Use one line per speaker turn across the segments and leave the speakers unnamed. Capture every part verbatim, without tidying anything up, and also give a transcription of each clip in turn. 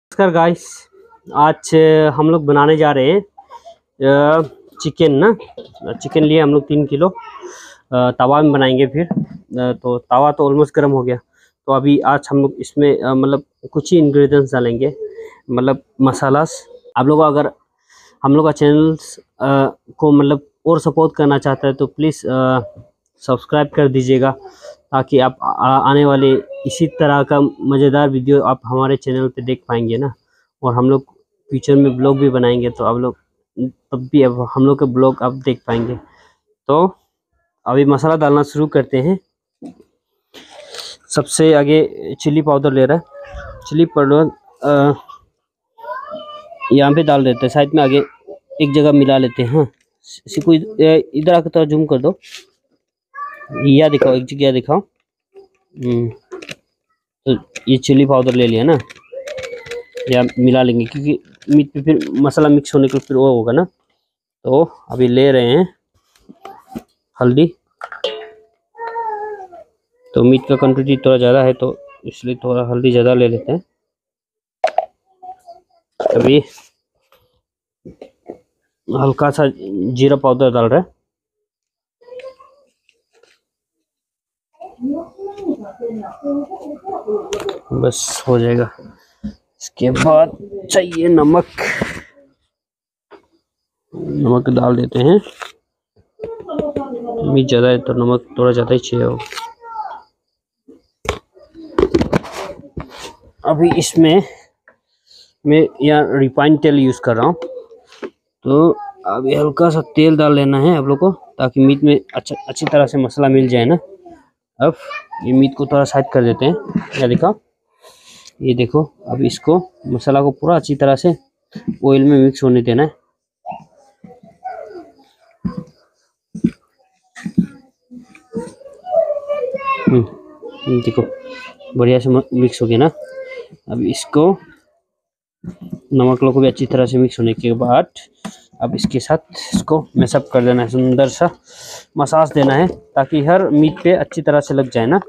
नमस्कार गाइस। आज अ, हम लोग बनाने जा रहे हैं अ, चिकन ना। चिकन लिए हम लोग तीन किलो अ, तवा में बनाएंगे फिर। अ, तो तवा तो ऑलमोस्ट गर्म हो गया। तो अभी आज हम लोग इसमें अ, मतलब कुछ ही इंग्रेडिएंट्स डालेंगे, मतलब मसालास। आप लोग अगर हम लोग का चैनल्स को मतलब और सपोर्ट करना चाहता है तो प्लीज़ सब्सक्राइब कर दीजिएगा, ताकि आप आ, आने वाले इसी तरह का मज़ेदार वीडियो आप हमारे चैनल पे देख पाएंगे ना। और हम लोग फ्यूचर में ब्लॉग भी बनाएंगे, तो आप लोग तब भी अब हम लोग के ब्लॉग आप देख पाएंगे। तो अभी मसाला डालना शुरू करते हैं। सबसे आगे चिली पाउडर ले रहा है। चिली पाउडर यहाँ पे डाल देते हैं, साइड में आगे एक जगह मिला लेते हैं। हाँ, इसी को इधर आकर थोड़ा जूम कर दो, या दिखाओ, एक जगह दिखाओ। हम्म, तो ये चिली पाउडर ले लिया ना, या मिला लेंगे क्योंकि मीट पे फिर मसाला मिक्स होने के फिर वो होगा ना। तो अभी ले रहे हैं हल्दी। तो मीट का क्वांटिटी थोड़ा ज़्यादा है तो इसलिए थोड़ा हल्दी ज़्यादा ले लेते हैं। अभी हल्का सा जीरा पाउडर डाल रहे हैं। बस हो जाएगा। इसके बाद चाहिए नमक। नमक डाल देते हैं। मीट ज़्यादा है तो नमक थोड़ा ज़्यादा ही चाहिए हो। अभी इसमें मैं यहाँ रिफाइंड तेल यूज़ कर रहा हूँ। तो अभी हल्का सा तेल डाल लेना है आप लोग को, ताकि मीट में अच्छा अच्छी तरह से मसाला मिल जाए ना। अब ये मीट को थोड़ा साइड कर देते हैं। क्या दिखा, ये देखो। अब इसको मसाला को पूरा अच्छी तरह से ऑयल में मिक्स होने देना है। हम्म देखो, बढ़िया से मिक्स हो गया ना। अब इसको नमक लोग को भी अच्छी तरह से मिक्स होने के बाद अब इसके साथ इसको मैशअप कर देना है। सुंदर सा मसाज देना है, ताकि हर मीट पे अच्छी तरह से लग जाए ना।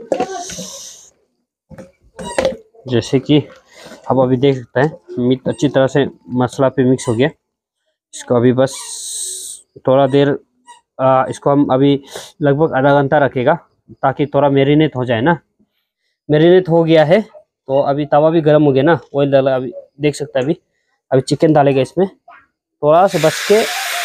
जैसे कि आप अभी देख सकते हैं मीट अच्छी तरह से मसाला पे मिक्स हो गया। इसको अभी बस थोड़ा देर आ, इसको हम अभी लगभग आधा घंटा रखेगा, ताकि थोड़ा मैरिनेट हो जाए ना। मैरिनेट हो गया है तो अभी तवा भी गर्म हो गया ना, ऑयल डाला। अभी देख सकते हैं, अभी अभी चिकन डालेगा इसमें। थोड़ा से बच के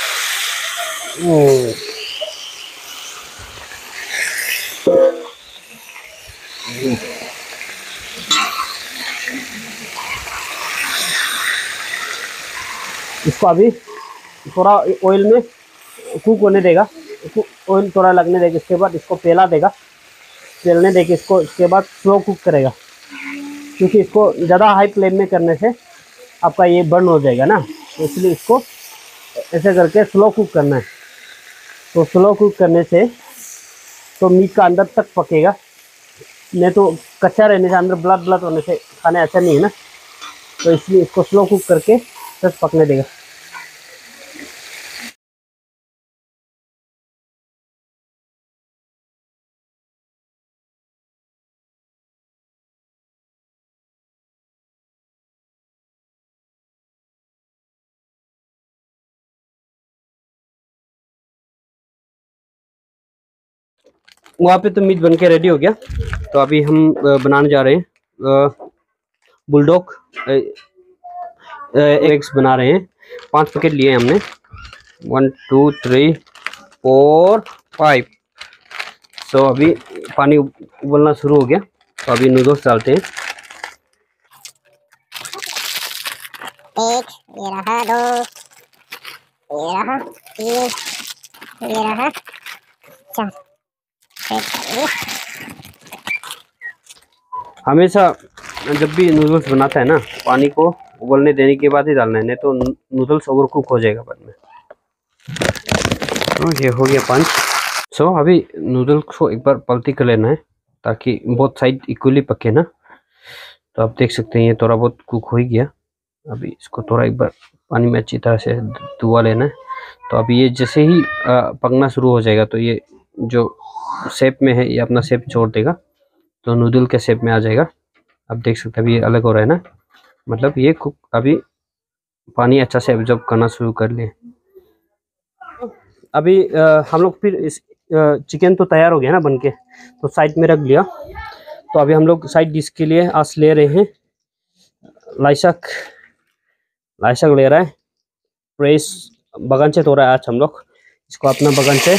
इसको अभी थोड़ा ऑयल में कुक होने देगा। ऑयल थोड़ा लगने देगा। इसके बाद इसको पेला देगा, पेलने देगा इसको। इसके बाद स्लो कुक करेगा, क्योंकि इसको ज़्यादा हाई फ्लेम में करने से आपका ये बर्न हो जाएगा ना। तो इसलिए इसको ऐसे करके स्लो कुक करना है। तो स्लो कुक करने से तो मीट का अंदर तक पकेगा, नहीं तो कच्चा रहने से, अंदर ब्लड ब्लड होने से खाने अच्छा नहीं है ना। तो इसलिए इसको स्लो कुक करके बस पकने देगा। वहाँ पे तो मीट बन के रेडी हो गया। तो अभी हम बनाने जा रहे हैं बुलडॉग एग्स बना रहे हैं। पांच पैकेट लिए हमने, one two three four five. So अभी पानी उबलना शुरू हो गया, तो अभी नूडल्स डालते हैं।
एक, ये रहा दो, ये रहा तीन, ये रहा चार।
हमेशा जब भी नूडल्स बनाता है ना, पानी को उबलने देने के बाद ही डालना है, नहीं तो नूडल्स ओवर कुक हो जाएगा बाद में। तो ये हो गया पांच। सो अभी नूडल्स को एक बार पलटी कर लेना है, ताकि बहुत साइड इक्वली पके ना। तो आप देख सकते हैं ये थोड़ा बहुत कुक हो ही गया। अभी इसको थोड़ा एक बार पानी में अच्छी तरह से धुआ लेना है। तो अभी ये जैसे ही पकना शुरू हो जाएगा, तो ये जो शेप में है ये अपना शेप छोड़ देगा, तो नूडल के शेप में आ जाएगा। आप देख सकते हैं अभी ये अलग हो रहा है ना। मतलब ये कुक अभी पानी अच्छा से एब्जॉर्ब करना शुरू कर ले। अभी आ, हम लोग फिर इस चिकन तो तैयार हो गया ना बनके, तो साइड में रख लिया। तो अभी हम लोग साइड डिश के लिए आज ले रहे हैं लाइशाक। लाइशाक ले रहा है, फ्रेश बगान से तोड़ा है आज हम लोग इसको, अपना बगान से।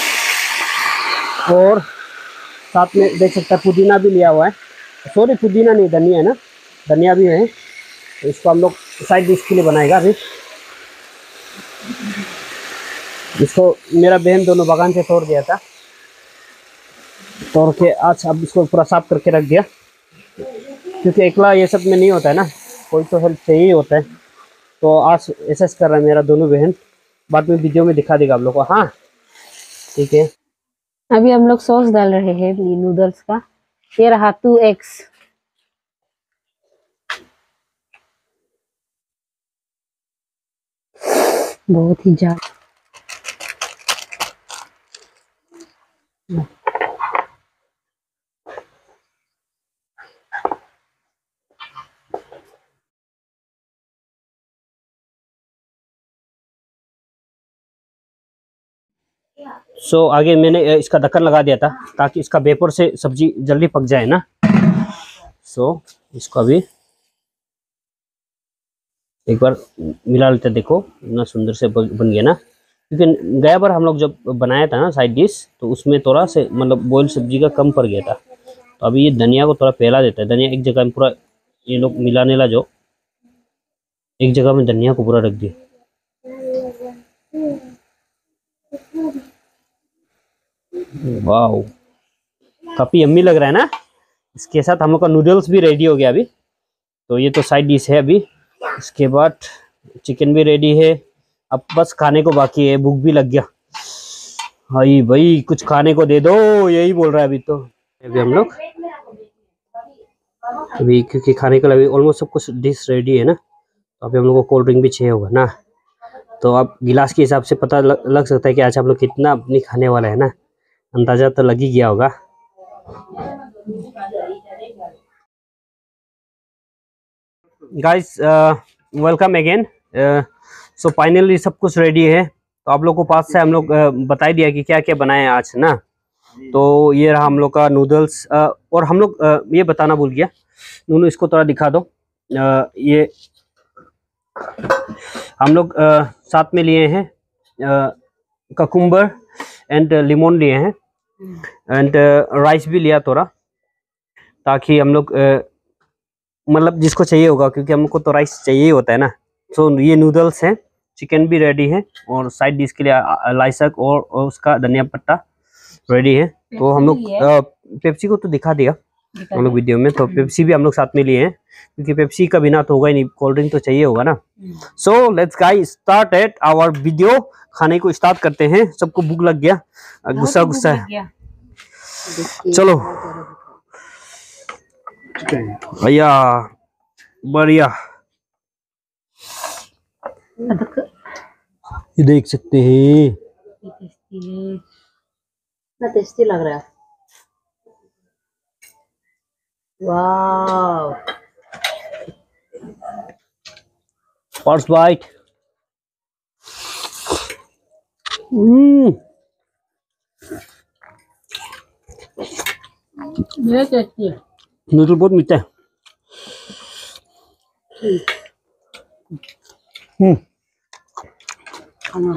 और साथ में देख सकता है पुदीना भी लिया हुआ है, सॉरी पुदीना नहीं, धनिया है ना, धनिया भी है। तो इसको हम लोग साइड डिश के लिए बनाएगा। अभी इसको मेरा बहन दोनों बगान से तोड़ दिया था, तोड़ के आज अब इसको पूरा साफ करके रख दिया, क्योंकि अकेला ये सब में नहीं होता है ना, कोई तो हेल्प चाहिए होता है। तो आज ऐसा कर रहा है मेरा दोनों बहन, बाद में वीडियो में दिखा देगा आप लोग को। हाँ ठीक है।
अभी हम लोग सॉस डाल रहे हैं नूडल्स का। ये रहा टू एग्स। बहुत ही ज्यादा।
सो so, आगे मैंने इसका ढक्कन लगा दिया था ताकि इसका वेपर से सब्जी जल्दी पक जाए ना। सो so, इसको अभी एक बार मिला लेते, देखो इतना सुंदर से बन गया ना। क्योंकि गया बार हम लोग जब बनाया था ना साइड डिश, तो उसमें थोड़ा से मतलब बॉयल सब्जी का कम पड़ गया था। तो अभी ये धनिया को थोड़ा फैला देता है, धनिया एक जगह में पूरा ये लोग मिलाने ला, जो एक जगह में धनिया को पूरा रख दिया। वाह काफी यम्मी लग रहा है ना। इसके साथ हम लोग का नूडल्स भी रेडी हो गया अभी। तो ये तो साइड डिश है अभी। इसके बाद चिकन भी रेडी है, अब बस खाने को बाकी है। भूख भी लग गया भाई, भाई कुछ खाने को दे दो, यही बोल रहा है अभी। तो अभी हम लोग अभी क्योंकि खाने के लिए अभी ऑलमोस्ट सब कुछ डिश रेडी है ना, तो अभी हम लोग को कोल्ड ड्रिंक भी चाहिए होगा ना। तो अब गिलास के हिसाब से पता लग, लग सकता है कि आज हम लोग कितना अपनी खाने वाला है ना, अंदाजा तो लग ही गया होगा। Guys welcome again. So finally सब कुछ रेडी है। तो आप लोग को पास से हम लोग uh, बता दिया कि क्या क्या बनाए आज ना। तो ये रहा हम लोग का नूडल्स। uh, और हम लोग uh, ये बताना भूल गया, नूनू इसको थोड़ा दिखा दो। uh, ये हम लोग uh, साथ में लिए हैं ककुम्बर एंड लेमन लिए हैं, एंड राइस भी लिया थोड़ा, ताकि हम लोग मतलब जिसको चाहिए होगा, क्योंकि हमको तो राइस चाहिए ही होता है ना। सो so, ये नूडल्स हैं, चिकन भी रेडी है, और साइड डिश के लिए लाइसक और, और उसका धनिया पत्ता रेडी है। तो हम लोग पेप्सी को तो दिखा दिया हम लोग वीडियो में, तो पेप्सी भी हम लोग साथ में लिए हैं, क्योंकि पेप्सी का बिना तो होगा ही नहीं, कोल्ड ड्रिंक तो चाहिए होगा ना। So let's guys start at our video. खाने को स्टार्ट करते हैं। सबको भूख लग गया, गुस्सा गुस्सा है। चलो भैया बढ़िया, ये देख सकते हैं
कितना टेस्टी लग रहा है। वाव,
फर्स्ट बाइट। हम्म
ये टेस्टी है।
नूडल बहुत मीठा है। हम्म
खाना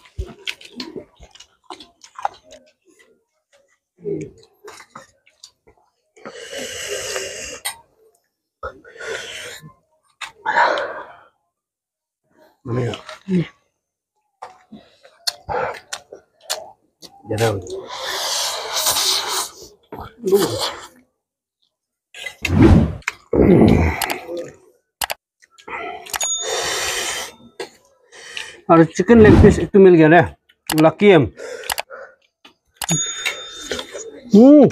और चिकन लेग पीस एक तो मिल गया रे, लकी है। हम्म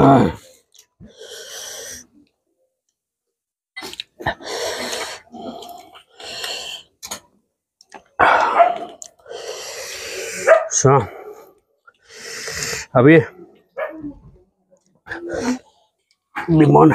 सो अभी limon.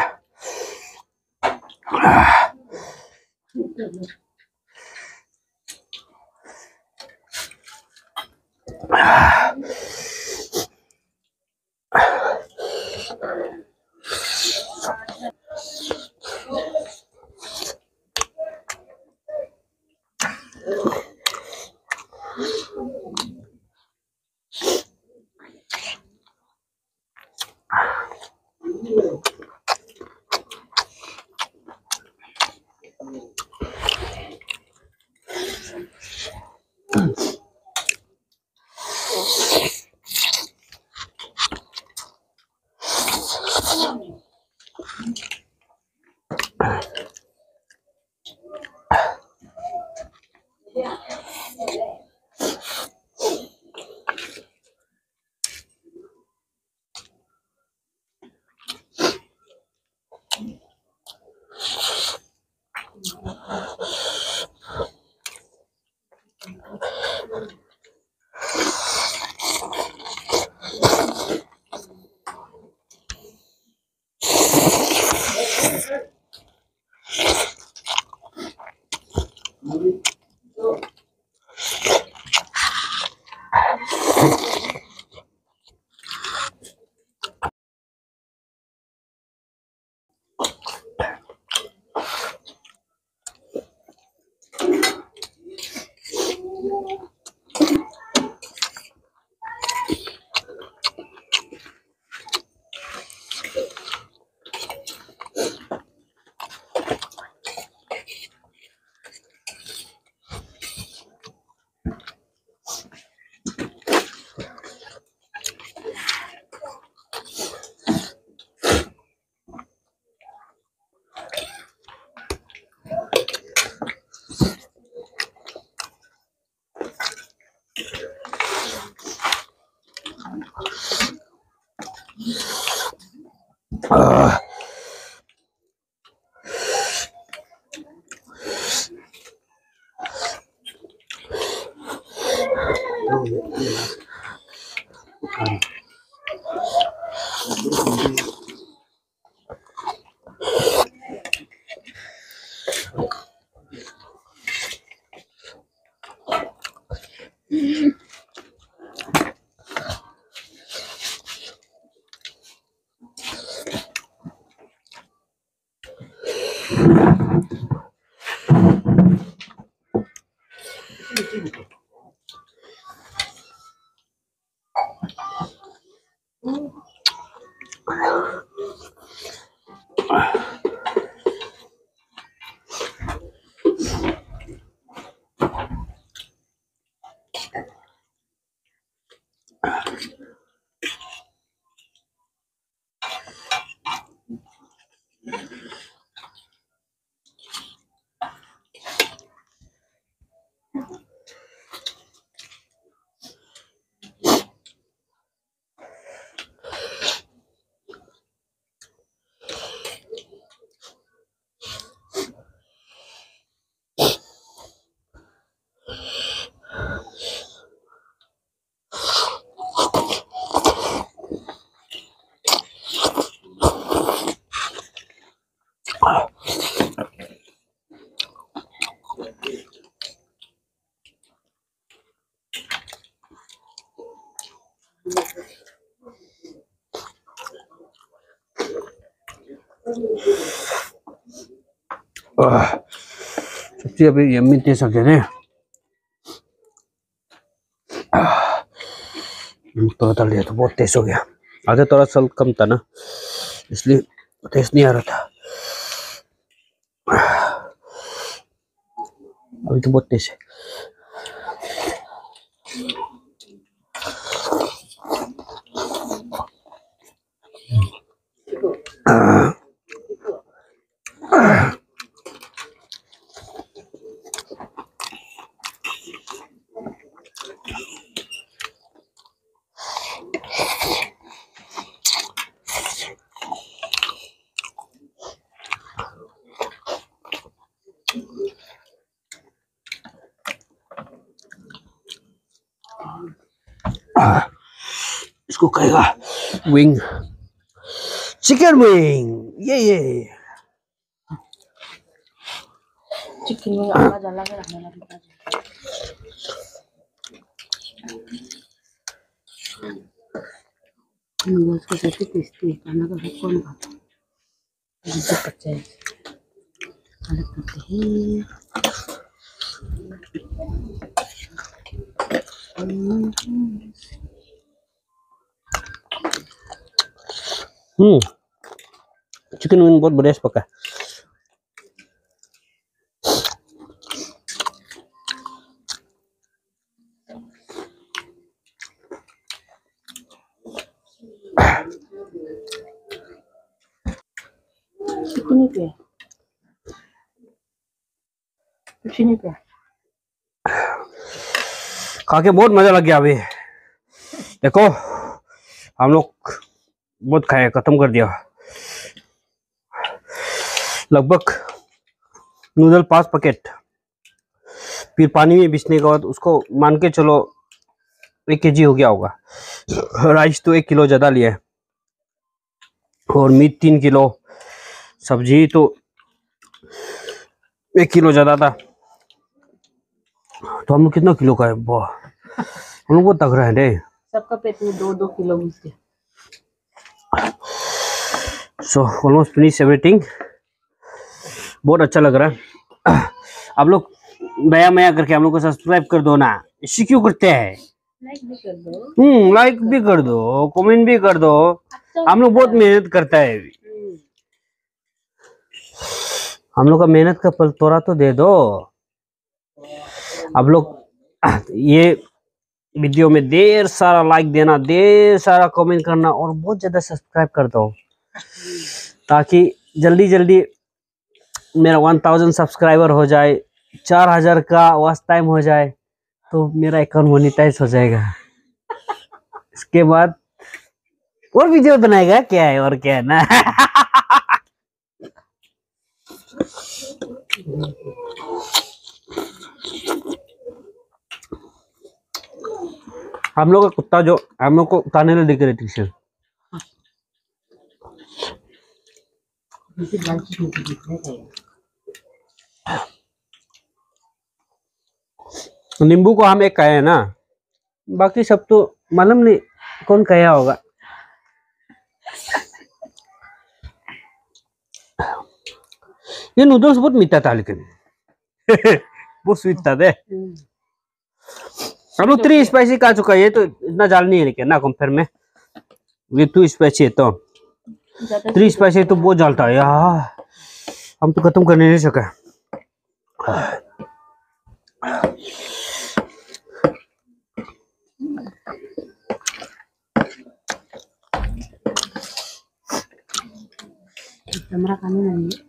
Uh, सब्जी अभी यम्मी टेस्ट आ गया ना, थोड़ा डाल दिया तो बहुत टेस्ट हो गया। आधा थोड़ा सल्ट कम था ना, इसलिए टेस्ट नहीं आ रहा था। अभी तो बहुत टेस्ट है। इसको कहेगा विंग, चिकन विंग, ये ये
चिकन विंग आला जाला के रखने लगा। नूडल्स का कैसे टेस्टी है, खाना का सब कौन खाता है, मुझे पता है। अलग करते हैं।
हम्म चिकन विंग बहुत बढ़िया से पका है।
कुछ नहीं पिया, कुछ नहीं पिया।
खा के बहुत मजा लग गया। अभी देखो हम लोग बहुत खाए, खत्म कर दिया लगभग नूडल पांच पैकेट। फिर पानी में भिजने के बाद उसको मान के चलो एक केजी हो गया होगा। राइस तो एक किलो ज्यादा लिया है और मीट तीन किलो, सब्जी तो एक किलो ज्यादा था। तो हम लोग कितना किलो का है? वाह हम लोग बहुत तगड़ा है रे।
सबका पेट में दो दो किलो घुस गया।
So almost finish everything. बहुत अच्छा लग रहा है। आप लोग बया मया करके हम लोग को सब्सक्राइब कर दो ना, इसी क्यों करते हैं?
लाइक भी कर दो।
हम्म लाइक भी कर दो, कमेंट भी कर दो। हम लोग बहुत मेहनत करता है। हम लोग का मेहनत का फल थोड़ा तो दे दो। आप लोग ये वीडियो में ढेर सारा लाइक देना, ढेर सारा कमेंट करना और बहुत ज्यादा सब्सक्राइब कर दो, ताकि जल्दी जल्दी मेरा वन थाउजेंड सब्सक्राइबर हो जाए, चार हजार का वॉच टाइम हो जाए, तो मेरा अकाउंट मोनेटाइज हो जाएगा। इसके बाद और वीडियो बनाएगा क्या है और क्या है ना। हम लोग का कुत्ता जो हम लोग को उतारने में दिख रही थी, नींबू को हम एक कहे हैं ना, बाकी सब तो मालूम नहीं कौन कहा होगा। ये नूडल्स बहुत मीठा था लेकिन बहुत स्वीट था दे। हम लोग थ्री स्पाइसी खा चुका है, ये तो इतना जाल नहीं है लेकिन ना कंपेयर में। ये टू स्पाइसी है तो थ्री स्पाइसी तो बहुत जालता है यार, हम तो खत्म करने नहीं सका।
कैमरा खाने नहीं है।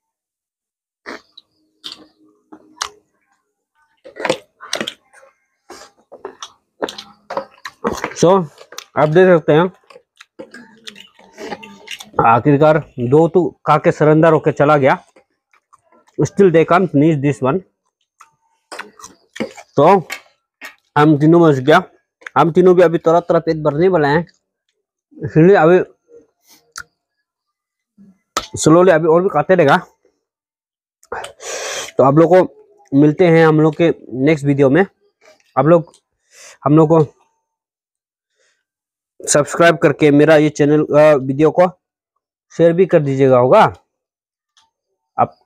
सो so, आप देख सकते हैं आखिरकार दो तो खा के सरेंडर होके चला गया। Still they can't finish this one. तो हम तीनों बच गया, हम तीनों भी अभी थोड़ा थोड़ा पेट भरने वाले हैं, इसलिए अभी स्लोली अभी और भी खाते रहेगा। तो आप लोग को मिलते हैं हम लोग के नेक्स्ट वीडियो में। आप लोग हम लोग को सब्सक्राइब करके मेरा ये चैनल वीडियो को शेयर भी कर दीजिएगा होगा आप।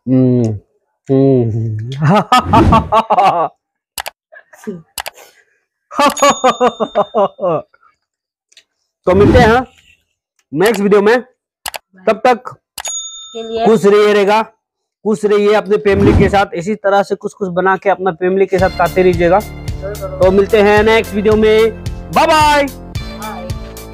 तो मिलते हैं नेक्स्ट वीडियो में, तब तक खुश रहिएगा, खुश रहिए अपने फैमिली के साथ। इसी तरह से कुछ कुछ बना के अपना फैमिली के साथ खाते रहिएगा। तो मिलते हैं नेक्स्ट वीडियो में, बाय बाय।